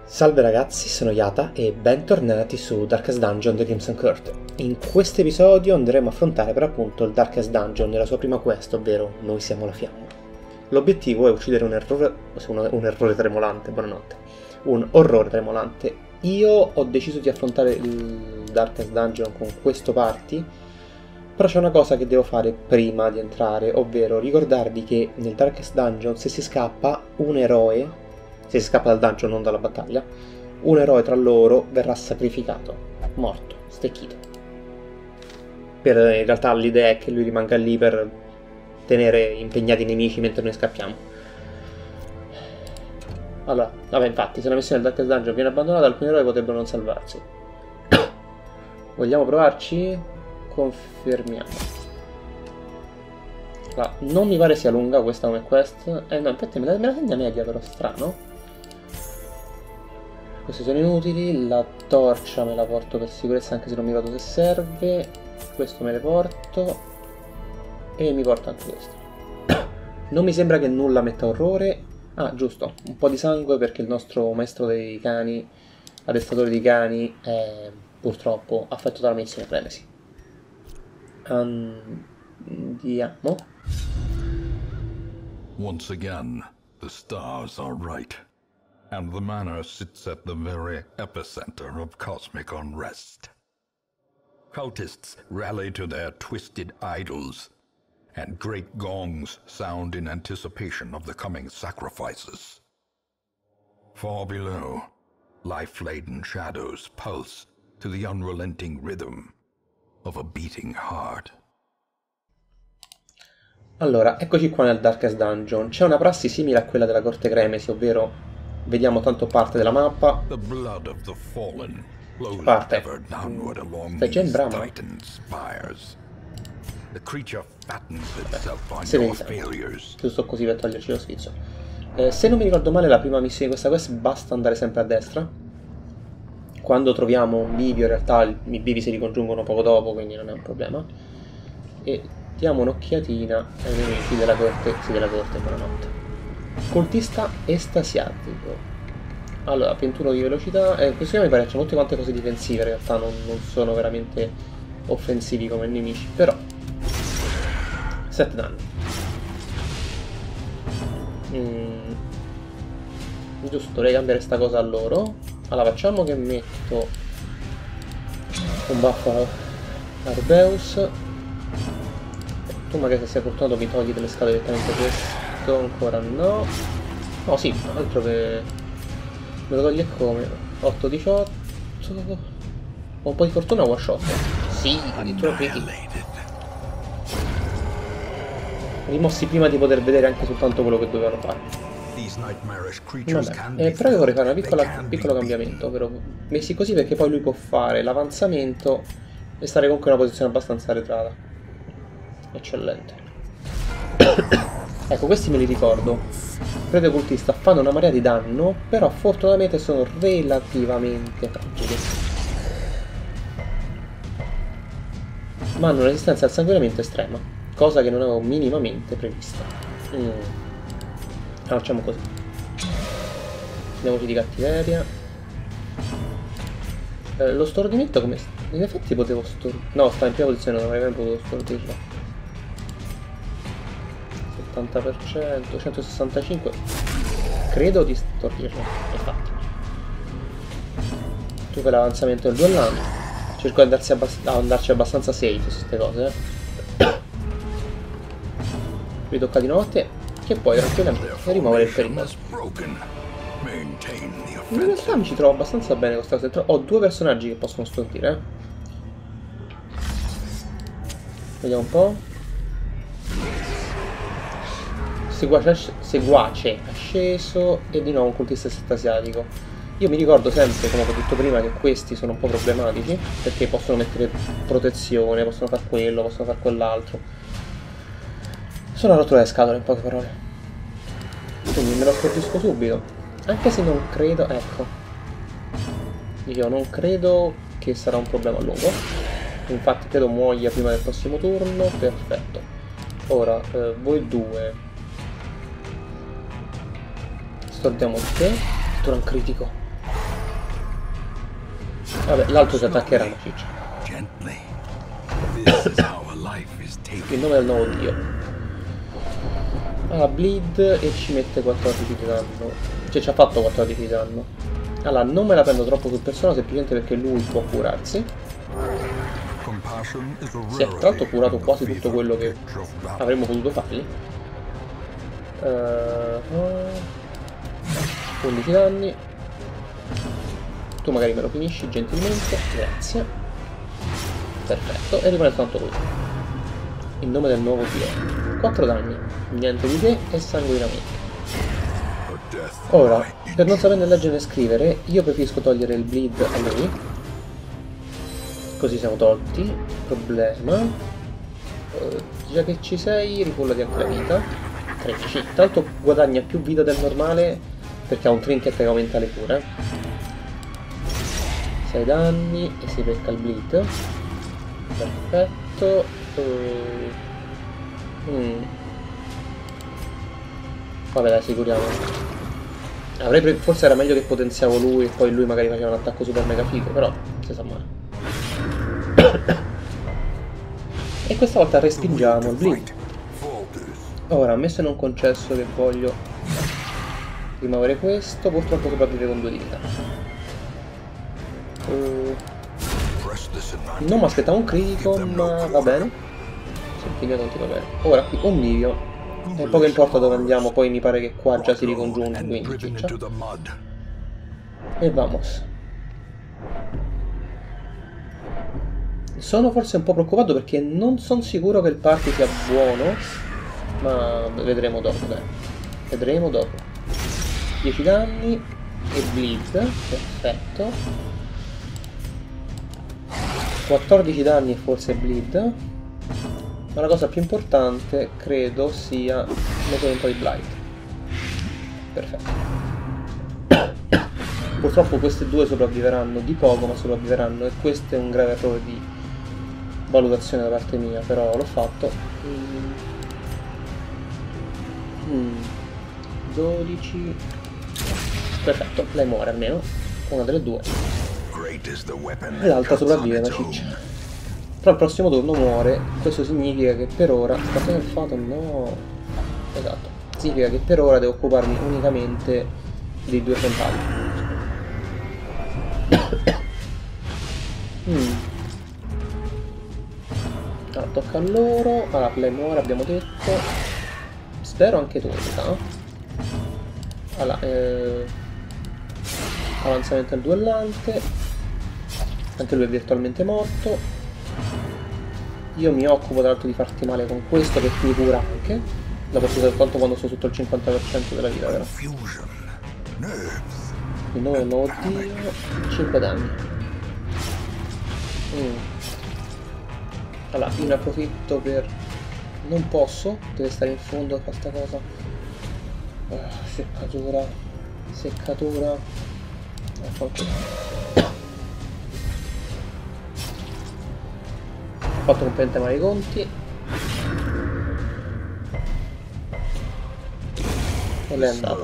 Salve ragazzi, sono Yata e bentornati su Darkest Dungeon The Crimson Court. In questo episodio andremo a affrontare per appunto il Darkest Dungeon nella sua prima quest, ovvero Noi siamo la fiamma. L'obiettivo è uccidere un errore tremolante, buonanotte, un orrore tremolante. Io ho deciso di affrontare il Darkest Dungeon con questo party, però c'è una cosa che devo fare prima di entrare, ovvero ricordarvi che nel Darkest Dungeon se si scappa un eroe, se si scappa dal dungeon, non dalla battaglia, un eroe tra loro verrà sacrificato, morto, stecchito. In realtà l'idea è che lui rimanga lì per tenere impegnati i nemici mentre noi scappiamo. Allora, vabbè, infatti, se la missione del Darkest Dungeon viene abbandonata, alcuni eroi potrebbero non salvarsi. Vogliamo provarci? Confermiamo. Allora, non mi pare sia lunga questa come quest. No, infatti me la segna media, però strano. Questi sono inutili, la torcia me la porto per sicurezza anche se non mi ricordo se serve. Questo me le porto. E mi porto anche questo. Non mi sembra che nulla metta orrore. Ah, giusto, un po' di sangue perché il nostro maestro dei cani, addestratore di cani, è purtroppo affetto dalla medicina frenesi. Andiamo. Once again, the stars are right. And the manor sits at the very epicenter of cosmic unrest. Cultists rally to their twisted idols, and great gongs sound in anticipation of the coming sacrifices. Far below, life-laden shadows pulse to the unrelenting rhythm of a beating heart. Allora, eccoci qua nel Darkest Dungeon. C'è una prassi simile a quella della Corte Cremesi, ovvero vediamo tanto parte della mappa. Parte. Stai già in brama. Giusto così per toglierci lo sfizio. Se non mi ricordo male, la prima missione di questa quest basta andare sempre a destra. Quando troviamo un bivio, in realtà i bivi si ricongiungono poco dopo, quindi non è un problema. E diamo un'occhiatina ai nemici della corte. Sì, della corte, buonanotte. Cultista estasiatico. Allora, 21 di velocità. Questi mi pare sono tutte quante cose difensive, in realtà non sono veramente offensivi come nemici, però 7 danni. Giusto, dovrei cambiare sta cosa a loro. Allora, facciamo che metto un buff a Rubeus. Tu magari se sei fortunato mi togli delle scale direttamente questo. Ancora no. No, sì, altro che me lo toglie come 8-18. Ho un po' di fortuna, one shot. Sì, addirittura critico. Rimossi prima di poter vedere anche soltanto quello che dovevano fare. Vabbè, però io vorrei fare un piccolo cambiamento, ovvero messi così perché poi lui può fare l'avanzamento e stare comunque in una posizione abbastanza arretrata. Eccellente. Ecco, questi me li ricordo. Prete cultista fanno una marea di danno, però fortunatamente sono relativamente fragili. Ma hanno una resistenza al sanguinamento estrema, cosa che non avevo minimamente prevista. Allora facciamo così. Andiamoci di cattiveria. Lo stordimento come... In effetti potevo no, sta in prima posizione, non avrei mai potuto stordirlo. 70%, 165. Credo di stordirlo, infatti. Tu per l'avanzamento del duellante. Cerco di andarci abbastanza safe su queste cose. Ritocca di notte. Che poi tranquillamente rimuovere il pericolo. In realtà mi ci trovo abbastanza bene con questa cosa. Ho due personaggi che possono stordire. Vediamo un po'. Seguace asceso e di nuovo un cultista estasiatico. Io mi ricordo sempre, come ho detto prima, che questi sono un po' problematici perché possono mettere protezione, possono fare quello, possono fare quell'altro. Sono rotto le scatole, in poche parole. Quindi me lo stordisco subito. Anche se non credo, ecco. Io non credo che sarà un problema a lungo. Infatti credo muoia prima del prossimo turno. Perfetto. Ora, voi due. Stordiamo te. Addirittura un critico. Vabbè, l'altro si attaccherà, ma ciccia. Gently. This is how a life is Il taken. nome del nuovo dio. Allora, bleed e ci mette 14 di danno. Cioè ci ha fatto 14 di danno. Allora, non me la prendo troppo sul personaggio, semplicemente perché lui può curarsi. Compassion is a Si è tra l'altro curato quasi tutto quello che avremmo potuto fargli. 11 danni. Tu magari me lo finisci gentilmente. Grazie. Perfetto. E rimane soltanto lui. In nome del nuovo dio. 4 danni. Niente di te e sanguinamento. Ora, per non saperne leggere e scrivere, io preferisco togliere il bleed a lui. Così siamo tolti. Problema. Già che ci sei, ripullati anche la vita. 13. Tanto guadagna più vita del normale perché ha un trinket che aumenta le cure. 6 danni e si becca il bleed. Perfetto. Vabbè, dai, si curiamo. Forse era meglio che potenziavo lui e poi lui magari faceva un attacco super mega figo, però si sa mai. E questa volta respingiamo il bleed. Ora, ammesso e non concesso che voglio rimuovere questo, purtroppo sopravvive con 2 di vita. Non mi aspettavo un critico, ma va bene. Se il figlio continua bene. Ora qui un mivio. E poco importa dove andiamo, poi mi pare che qua già si ricongiunge, quindi ciccia. E vamos. Sono forse un po' preoccupato perché non sono sicuro che il party sia buono, ma vedremo dopo, dai. Vedremo dopo. 10 danni e bleed, perfetto. 14 danni e forse bleed. Ma la cosa più importante, credo, sia mettere un po' di blight. Perfetto. Purtroppo queste due sopravviveranno di poco, ma sopravviveranno, e questo è un grave errore di valutazione da parte mia, però l'ho fatto. 12. Perfetto, lei muore almeno. Una delle due. E l'altra sopravvive, una ciccia. Però il prossimo turno muore. Questo significa che per ora... Aspetta, che ho fatto? No. Esatto. Significa che per ora devo occuparmi unicamente dei 2 frontali. Allora, tocca a loro. Allora, play muore, abbiamo detto. Spero anche tu, no? Allora, avanzamento al duellante. Anche lui è virtualmente morto. Io mi occupo tra l'altro di farti male con questo che mi cura anche. La posso usare soltanto quando sto sotto il 50% della vita, vero? Il nome del nuovo dio. 5 danni. Allora, io ne approfitto per... Non posso, deve stare in fondo a questa cosa. Seccatura. Seccatura. Ho fatto completamente male i conti. E lei è andata.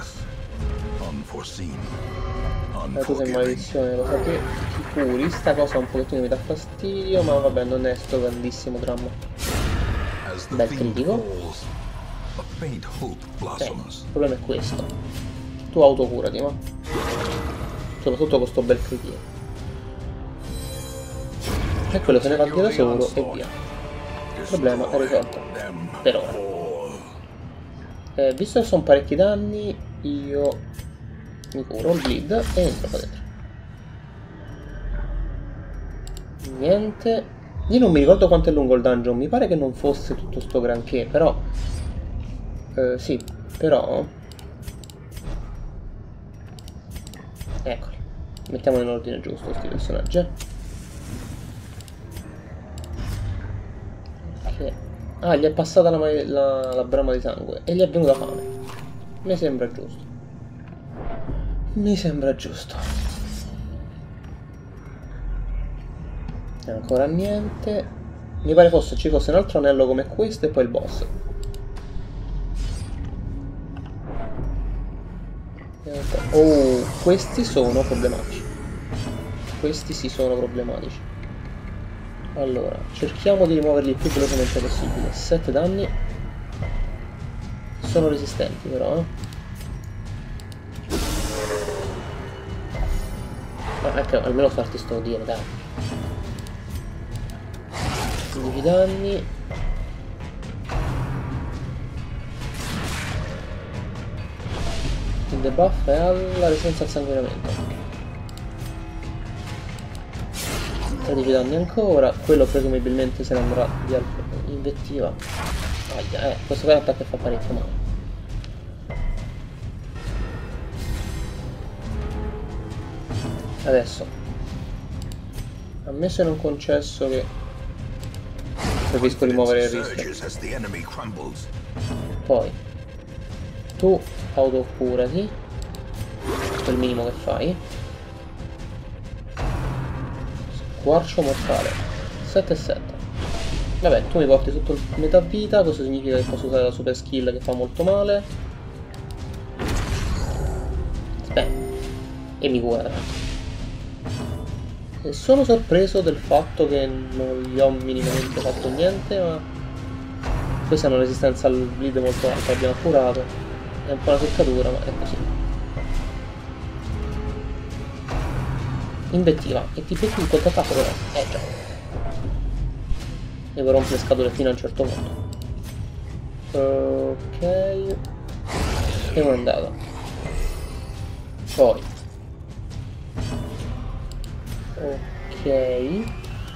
La cosa in maledizione lo sapevi. Ti curi. Sta cosa un pochettino mi dà fastidio, ma vabbè, non è sto grandissimo dramma. Bel critico. Il problema è questo. Tu autocurati, ma soprattutto con sto bel critico. E quello se ne va via da solo e via. Il problema è risolto. Per ora. Visto che sono parecchi danni, io mi curo il bleed e entro qua dentro. Niente. Io non mi ricordo quanto è lungo il dungeon, mi pare che non fosse tutto sto granché, però... sì, però... Eccoli. Mettiamoli in ordine giusto questi personaggi. Ah, gli è passata la brama di sangue e gli è venuta fame. Mi sembra giusto. Mi sembra giusto. E ancora niente. Mi pare ci fosse un altro anello come questo e poi il boss. Oh, questi sono problematici. questi sì sono problematici. Allora, cerchiamo di rimuoverli il più velocemente possibile. 7 danni. Sono resistenti però, Ma ecco, almeno farti sto dire, dai. 15 danni. Il debuff è alla resistenza al sanguinamento. 13 danni ancora. Quello presumibilmente se ne andrà via invettiva. Aia, questo qua è un attacco che fa parecchio male. Adesso, ammesso e non concesso che preferisco rimuovere il rischio. Poi tu autocurati, quel minimo che fai. Squarcio mortale 7 e 7. Vabbè, tu mi porti sotto il metà vita, questo significa che posso usare la super skill che fa molto male. E mi cura tanto. E sono sorpreso del fatto che non gli ho minimamente fatto niente, ma questa è una resistenza al bleed molto alta, l'abbiamo curato. È un po' una seccatura, ma è così. Invettiva, e ti becchi il contrattacco però. Già. Devo rompere le scatole fino a un certo punto. Ok. E non è andata. Poi. Ok.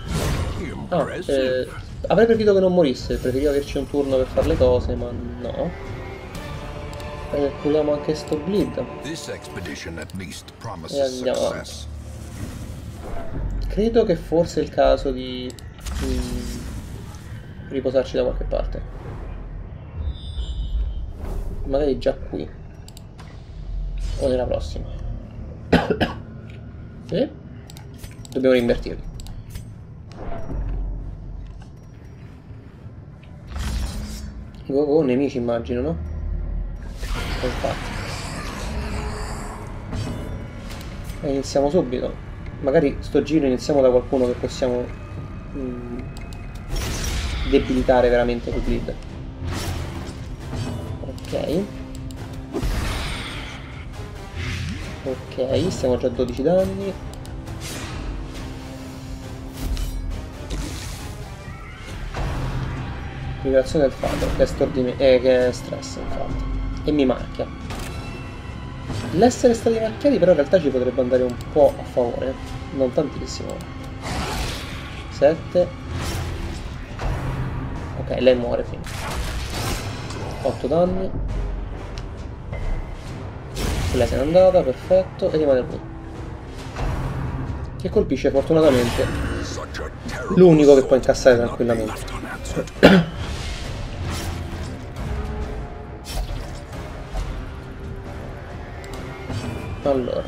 Avrei preferito che non morisse, preferivo averci un turno per fare le cose, ma no. Puliamo anche sto bleed. E andiamo avanti. Credo che forse è il caso di riposarci da qualche parte. Magari già qui. O nella prossima. Dobbiamo rinvertirli. Nemici immagino, no? Infatti. E iniziamo subito. Magari sto giro iniziamo da qualcuno che possiamo debilitare veramente col bleed. Ok. Ok, siamo già a 12 danni. Liberazione del fato, che è stress infatti. E mi marchia. L'essere stati marchiati però in realtà ci potrebbe andare un po' a favore. Non tantissimo. 7. Ok, lei muore prima. 8 danni. Lei se n'è andata, perfetto. E rimane qui. Che colpisce fortunatamente l'unico che può incassare tranquillamente. Allora,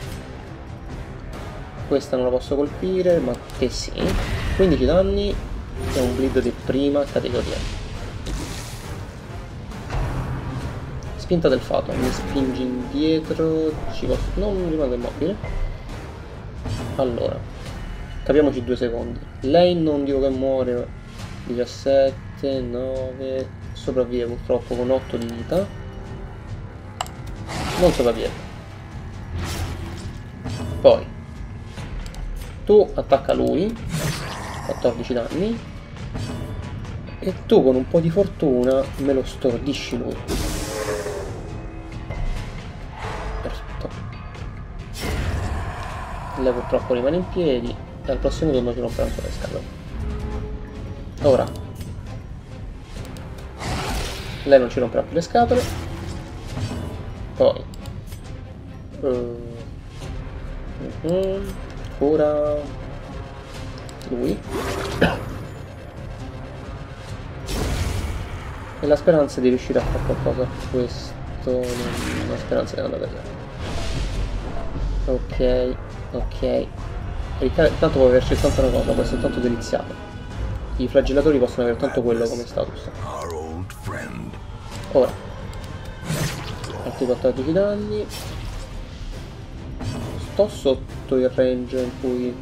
questa non la posso colpire, ma te sì. 15 danni e un bleed di prima categoria. Spinta del fato, mi spingi indietro, non rimango immobile. Allora, capiamoci 2 secondi. Lei non dico che muore, 17, 9, sopravvive purtroppo con 8 di vita. Non sopravvive. Poi tu attacca lui, 14 danni, e tu con un po' di fortuna me lo stordisci lui. Perfetto. Lei purtroppo rimane in piedi e al prossimo turno ci romperà ancora le scatole. Ora lei non ci romperà più le scatole. Poi ora lui e la speranza di riuscire a fare qualcosa. Questo non è una speranza che non la vedo. Ok. Intanto può averci soltanto una cosa, può essere tanto deliziato. I flagellatori possono avere tanto quello come status. Ora altri 14 danni. sto sotto il range in cui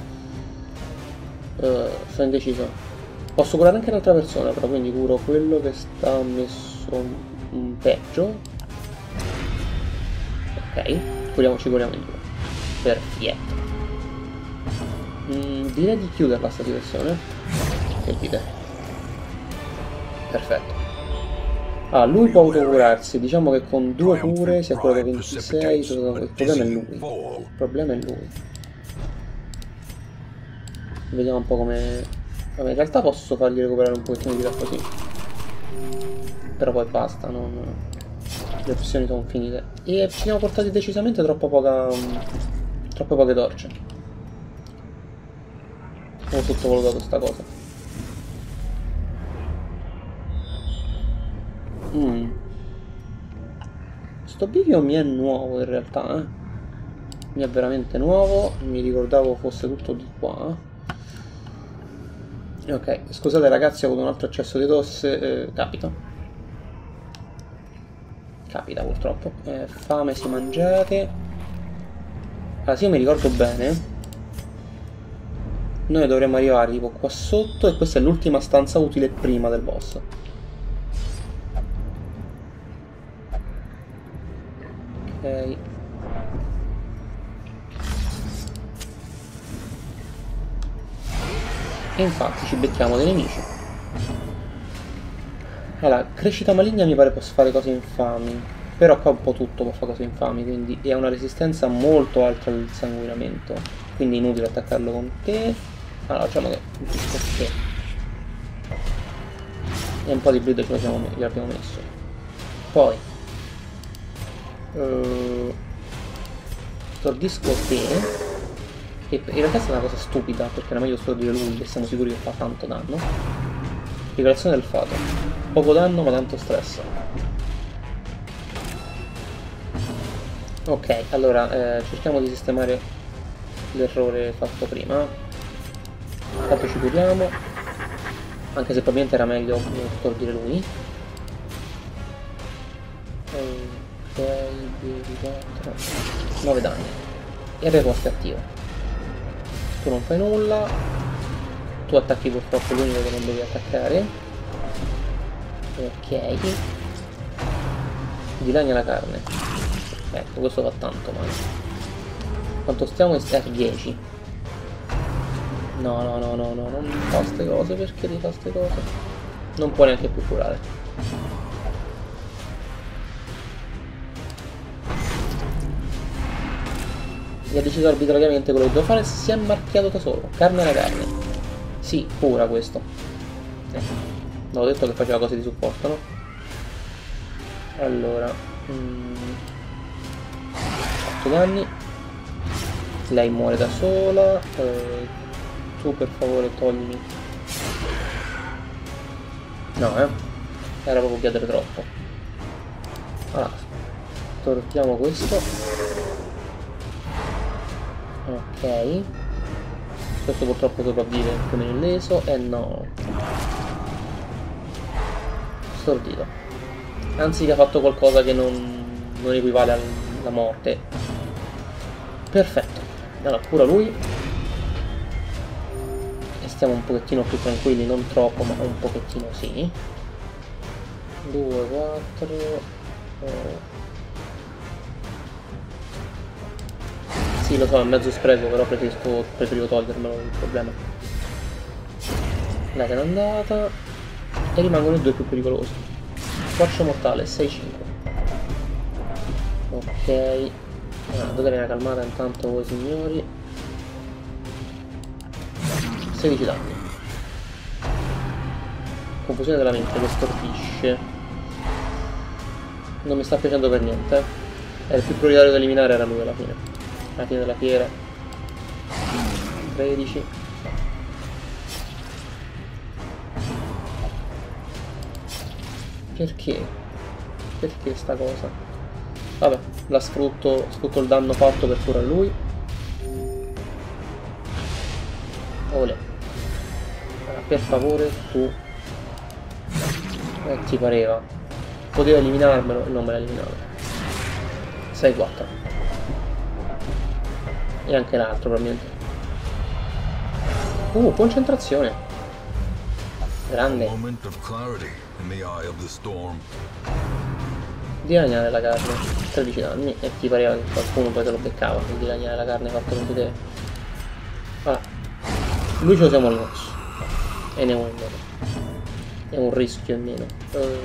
sto indeciso. Posso curare anche un'altra persona, però, quindi curo quello che sta messo peggio. Ok, ci curiamo in due. Perfetto. Direi di chiuderla sta direzione. Che dite? Perfetto. Ah, lui può autocurarsi, diciamo che con 2 cure si è curato 26, il problema è lui. Il problema è lui. Vediamo un po' come... Vabbè, in realtà posso fargli recuperare un pochettino di vita così. Però poi basta, le opzioni sono finite. E ci siamo portati decisamente troppe poche torce. Ho sottovalutato sta cosa. Sto bivio mi è nuovo in realtà, eh. Mi è veramente nuovo, mi ricordavo fosse tutto di qua. Ok, scusate ragazzi, ho avuto un altro accesso di tosse, capita. Capita purtroppo. Fame si mangiate. Allora, se io mi ricordo bene, noi dovremmo arrivare tipo qua sotto e questa è l'ultima stanza utile prima del boss. Ok. E infatti ci becchiamo dei nemici. Allora, crescita maligna mi pare possa fare cose infami, però qua un po' tutto può fare cose infami, quindi ha una resistenza molto alta al sanguinamento, quindi inutile attaccarlo con te. Allora, facciamo che con te. E un po' di bleed gli abbiamo messo. Poi stordisco te. E in realtà è una cosa stupida, perché era meglio stordire lui, che siamo sicuri che fa tanto danno. Rivelazione del fato. Poco danno ma tanto stress. Ok, allora cerchiamo di sistemare l'errore fatto prima. Intanto ci curiamo, anche se probabilmente era meglio stordire lui. Ok, 4, 9 danni. E repost è attivo. Tu non fai nulla, tu attacchi purtroppo l'unico che non devi attaccare. Ok, dilania la carne. Ecco, questo fa tanto male. Quanto stiamo in stack 10? No, non fa ste cose, perché ti fa ste cose? Non può neanche più curare. E ha deciso arbitrariamente quello che devo fare, si è marchiato da solo. Carne alla carne. Sì, cura questo. Avevo detto che faceva cose di supporto, no? Allora 8 danni. Lei muore da sola. Tu per favore toglimi. No, era proprio chiedere troppo. Allora, tortiamo questo. Ok, questo purtroppo sopravvive più o meno illeso. E no, stordito. Anzi, che ha fatto qualcosa che non equivale alla morte. Perfetto. Allora, cura lui. E stiamo un pochettino più tranquilli, non troppo, ma un pochettino sì. 2, 4 Sì, lo so, è mezzo spreco, però preferivo togliermelo il problema. La che è andata. E rimangono i due più pericolosi. Squarcio mortale, 6-5. Ok. Datevi una calmata intanto voi signori. 16 danni. Confusione della mente che stordisce. Non mi sta piacendo per niente. Il più prioritario da eliminare era lui alla fine. Alla fine della fiera. 13. Perché? Perché sta cosa? Vabbè, la sfrutto il danno fatto per curare lui. Olè. Allora, per favore, tu. Ti pareva. Poteva eliminarmelo e non me l'ha eliminato. 6-4. E anche l'altro probabilmente. Concentrazione. Grande. Dilaniare la carne. 13 danni. E ti pareva che qualcuno poi te lo beccava. Per dilaniare la carne fatto con te. Ah. Lui ce lo siamo all'osso. E ne è uno. È un rischio in meno.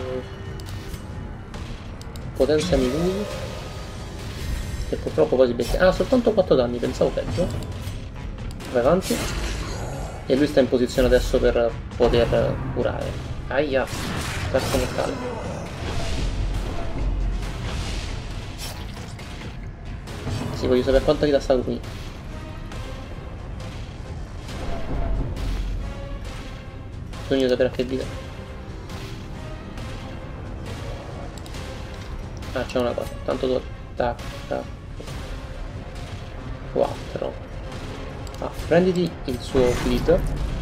Potenziami lui. Che purtroppo poi si becca. Ah, soltanto 4 danni, pensavo peggio. Vai avanti. E lui sta in posizione adesso per poter curare. Aia. Terzo mortale. Sì, voglio sapere quanta vita sta qui. Bisogna sapere a che vita. Ah, c'è una cosa. Tanto tu attacca. 4. Ah, prenditi il suo feed.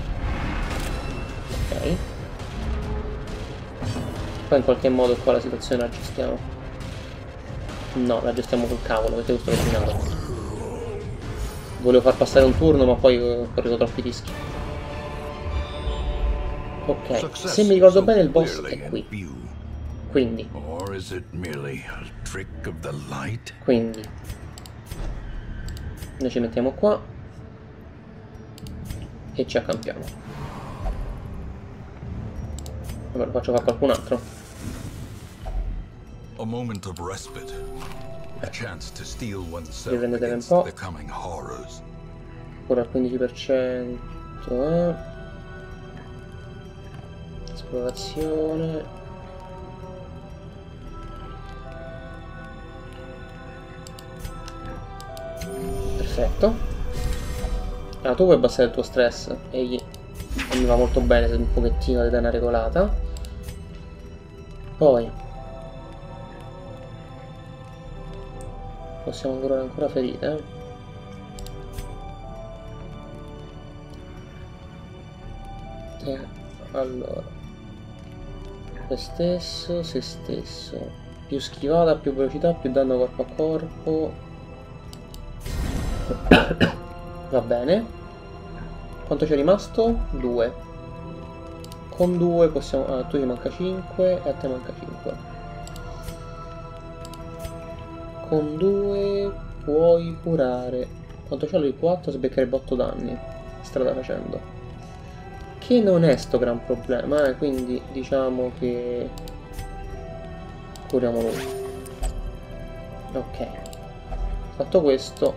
Ok. Poi in qualche modo qua la situazione la gestiamo. No, la gestiamo col cavolo, perché questo l'ho rovinato. Volevo far passare un turno, ma poi ho corrito troppi rischi. Ok, se mi ricordo bene il boss è qui. Quindi noi ci mettiamo qua e ci accampiamo. Allora lo faccio fare qualcun altro. Riprendete un po'. Ora al 15%. Esplorazione. Perfetto. Allora tu puoi abbassare il tuo stress. E mi va molto bene se un pochettino di una regolata. Poi possiamo curare ancora ferite. Allora, se stesso, più schivata, più velocità, più danno corpo a corpo. Va bene. Quanto c'è rimasto? 2. Con 2 possiamo... Ah, tu ti manca 5 e a te manca 5. Con 2 puoi curare. Quanto c'ha lui? 4, si beccherebbe 8 danni. Strada facendo. Che non è sto gran problema, quindi diciamo che curiamo lui. Ok. Fatto questo,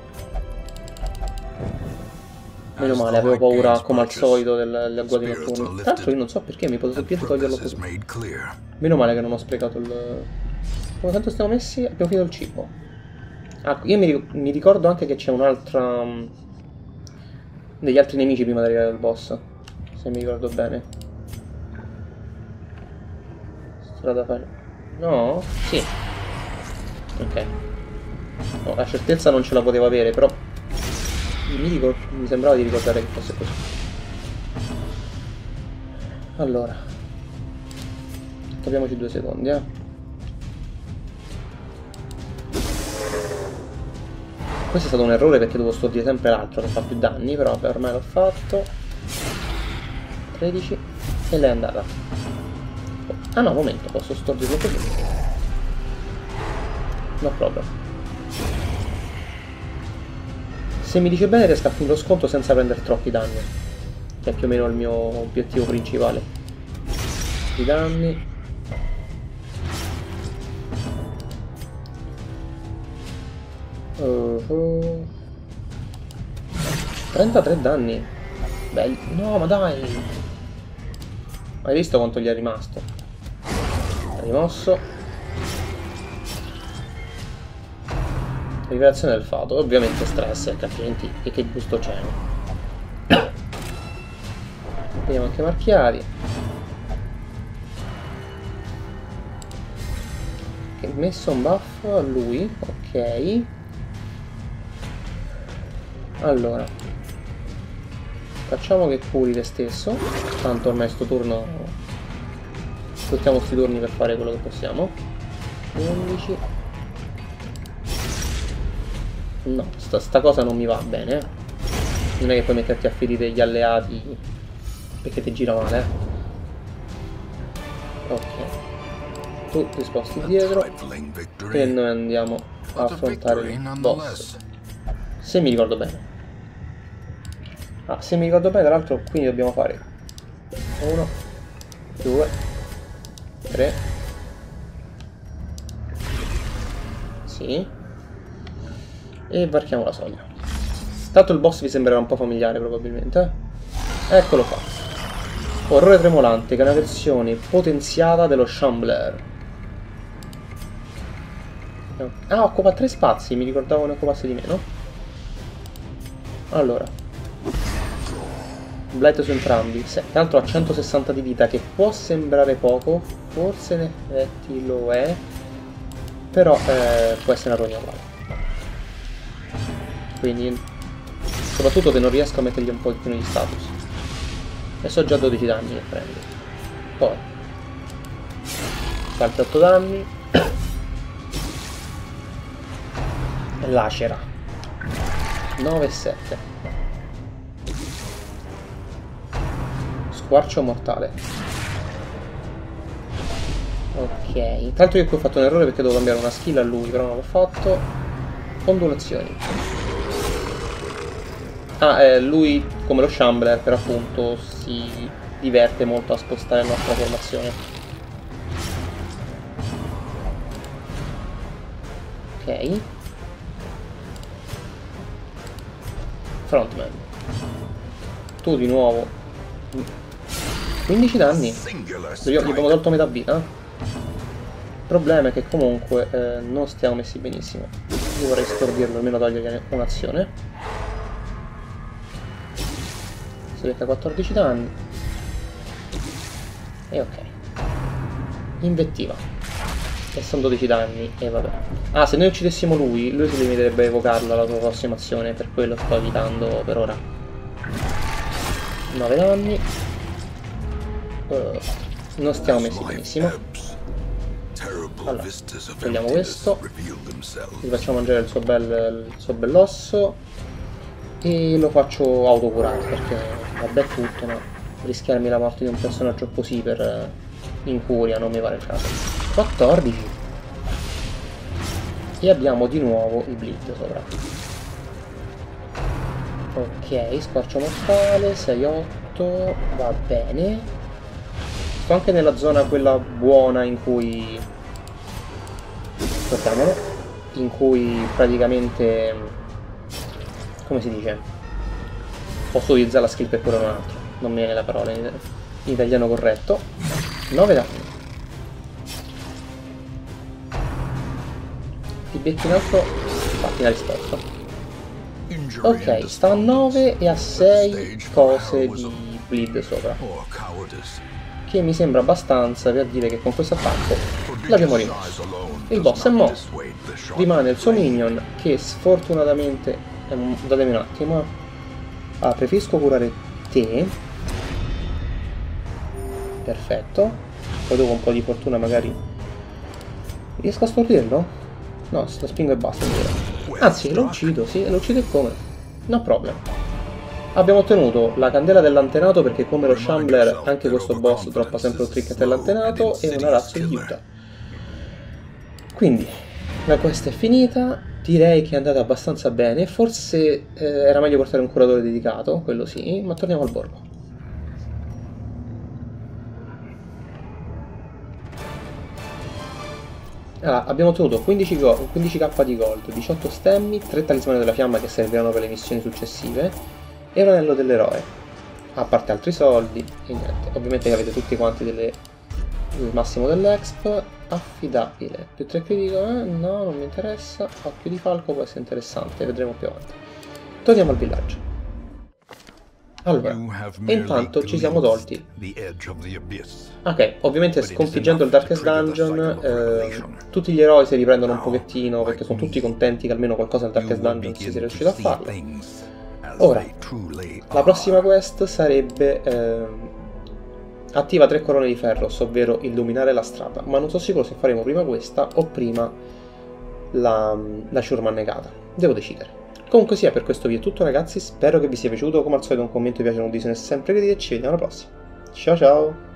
meno male, avevo paura come al solito degli agguati notturni. Tra l'altro io non so perché mi potete più toglierlo così. Meno male che non ho sprecato il... Come tanto stiamo messi? Abbiamo finito il cibo. Ah, io mi ricordo anche che c'è un'altra... degli altri nemici prima di arrivare al boss. Se mi ricordo bene. Strada fare. No? Sì. Ok. No, la certezza non ce la potevo avere, però mi sembrava di ricordare che fosse così. Allora, capiamoci 2 secondi, Questo è stato un errore perché devo stordire sempre l'altro che fa più danni, però vabbè, ormai l'ho fatto. 13 e lei è andata. Ah no, momento, posso stordirlo così. No problem. Se mi dice bene riesco a finire lo sconto senza prendere troppi danni, che è più o meno il mio obiettivo principale. I danni. Uh-huh. 33 danni. Bello. No, ma dai. Hai visto quanto gli è rimasto? Rimosso. Rivelazione del fato. Ovviamente stress, perché altrimenti che gusto c'è? Vediamo anche marchiati. Messo un buff a lui. Ok. Allora, facciamo che curi te stesso. Tanto ormai sto turno sfruttiamo questi turni per fare quello che possiamo. 11. No, sta cosa non mi va bene, eh. Non è che puoi metterti a ferire gli alleati perché ti gira male, Ok. Tu ti sposti dietro e noi andiamo a affrontare il boss. Se mi ricordo bene. Ah, se mi ricordo bene, tra l'altro, quindi dobbiamo fare 1, 2, 3. Sì. E varchiamo la soglia. Tanto il boss vi sembrerà un po' familiare probabilmente, Eccolo qua. Orrore tremolante, che è una versione potenziata dello Shambler. Ah, occupa 3 spazi, mi ricordavo ne occupasse di meno. Allora. Blight su entrambi. Tra l'altro ha 160 di vita, che può sembrare poco, forse in effetti lo è, però può essere una rogna uguale. Quindi, soprattutto che non riesco a mettergli un pochettino di status. E so già 12 danni che prende. Poi qualche 8 danni. Lacera 9 e 7. Squarcio mortale. Ok. Tra l'altro io qui ho fatto un errore perché devo cambiare una skill a lui, però non l'ho fatto. Ondulazioni. Ah, lui come lo Shambler per appunto si diverte molto a spostare la nostra formazione. Ok. Frontman. Tu di nuovo 15 danni. Gli abbiamo tolto metà vita. Il problema è che comunque non stiamo messi benissimo. Io vorrei stordirlo, almeno togliere un'azione. Si becca 14 danni. E ok. Invettiva. E sono 12 danni. E vabbè. Ah, se noi uccidessimo lui si limiterebbe a evocarla la sua prossima azione. Per quello sto evitando per ora. 9 danni. Non stiamo messi benissimo. Allora, togliamo questo. Gli facciamo mangiare il suo bell'osso. E lo faccio autocurare perché vabbè tutto, ma rischiarmi la morte di un personaggio così per incuria non mi pare il caso. 14. E abbiamo di nuovo il bleed sopra. Ok, squarcio mortale, 6-8, va bene. Sto anche nella zona quella buona in cui... guardiamolo. In cui praticamente... come si dice? Posso utilizzare la skill per curare un altro. Non mi viene la parola in italiano corretto. 9 danni. Ti becchi un altro. Infatti la risposta. Ok, sta a 9 e a 6 cose di bleed sopra. Che mi sembra abbastanza per dire che con questo attacco l'abbiamo rimosso. Il boss è morto. Rimane il suo minion che sfortunatamente... datemi un attimo. Ah, preferisco curare te. Perfetto. Poi dopo un po' di fortuna magari riesco a stordirlo? No, lo spingo e basta. Anzi, lo uccido, sì, lo uccido e come? No problem. Abbiamo ottenuto la candela dell'antenato perché come lo Shambler anche questo boss droppa sempre un trinket dell'antenato e una razza di Utah. Quindi la quest è finita. Direi che è andata abbastanza bene, forse era meglio portare un curatore dedicato, quello sì, ma torniamo al borgo. Allora, abbiamo ottenuto 15k di gold, 18 stemmi, 3 talismani della fiamma che serviranno per le missioni successive e un anello dell'eroe, a parte altri soldi e niente. Ovviamente avete tutti quanti il massimo dell'exp. Affidabile. Più 3 critico, no, non mi interessa. Occhio di falco può essere interessante, vedremo più avanti. Torniamo al villaggio. Allora, e intanto ci siamo tolti. Ok, ovviamente sconfiggendo il Darkest Dungeon, tutti gli eroi si riprendono un pochettino perché sono tutti contenti che almeno qualcosa al Darkest Dungeon si sia riuscito a farlo. Ora, la prossima quest sarebbe... attiva 3 corone di ferro, ovvero illuminare la strada, ma non sono sicuro se faremo prima questa o prima la ciurma annegata. Devo decidere. Comunque sia, per questo video è tutto ragazzi, spero che vi sia piaciuto, come al solito un commento, piace, una condivisione sempre gradita e ci vediamo alla prossima. Ciao ciao!